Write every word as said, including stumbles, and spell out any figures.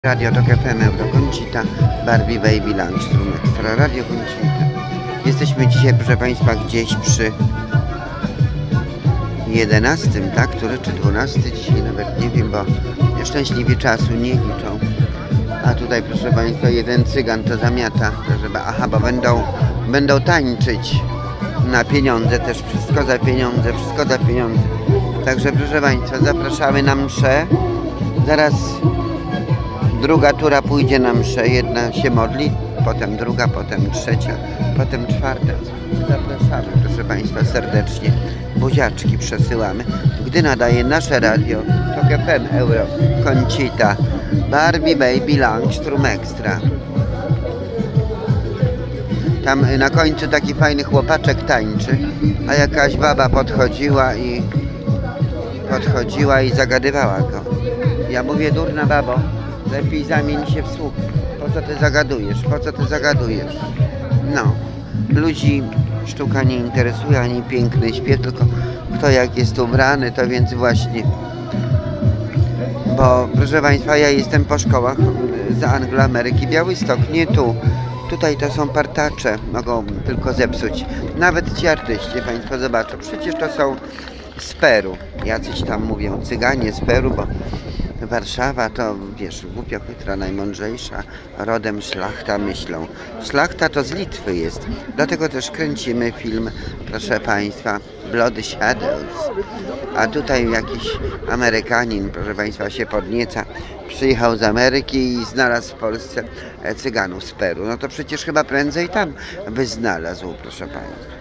Radio Tok F M, Euro Conchita, Barbie Baby Lunch, Room Extra, Radio Conchita. Jesteśmy dzisiaj, proszę Państwa, gdzieś przy jedenastym, tak? Który czy dwunasty? Dzisiaj nawet nie wiem, bo nieszczęśliwi czasu nie liczą. A tutaj, proszę Państwa, jeden cygan to zamiata, żeby, aha, bo będą, będą tańczyć na pieniądze, też wszystko za pieniądze, wszystko za pieniądze. Także, proszę Państwa, zapraszamy na mszę. Zaraz druga tura pójdzie na mszę, jedna się modli, potem druga, potem trzecia, potem czwarta. Zapraszamy, proszę Państwa, serdecznie. Buziaczki przesyłamy, gdy nadaje nasze radio Tok F M, Euro Conchita, Barbie Baby Lunch, Room Extra. Tam na końcu taki fajny chłopaczek tańczy, a jakaś baba podchodziła i podchodziła i zagadywała go. Ja mówię: durna babo, lepiej zamień się w słuch. Po co ty zagadujesz? Po co ty zagadujesz? No, ludzi sztuka nie interesuje, ani piękny śpiew, tylko kto jak jest ubrany, to więc właśnie. Bo, proszę Państwa, ja jestem po szkołach z Anglo-Ameryki, Białystok, nie tu. Tutaj to są partacze, mogą tylko zepsuć. Nawet ci artyści, Państwo zobaczą, przecież to są z Peru. Jacyś tam mówią cyganie z Peru, bo Warszawa to, wiesz, głupio chytra, najmądrzejsza, rodem szlachta myślą. Szlachta to z Litwy jest, dlatego też kręcimy film, proszę Państwa, Bloody Shadows. A tutaj jakiś Amerykanin, proszę Państwa, się podnieca, przyjechał z Ameryki i znalazł w Polsce cyganów z Peru. No to przecież chyba prędzej tam by znalazł, proszę Państwa.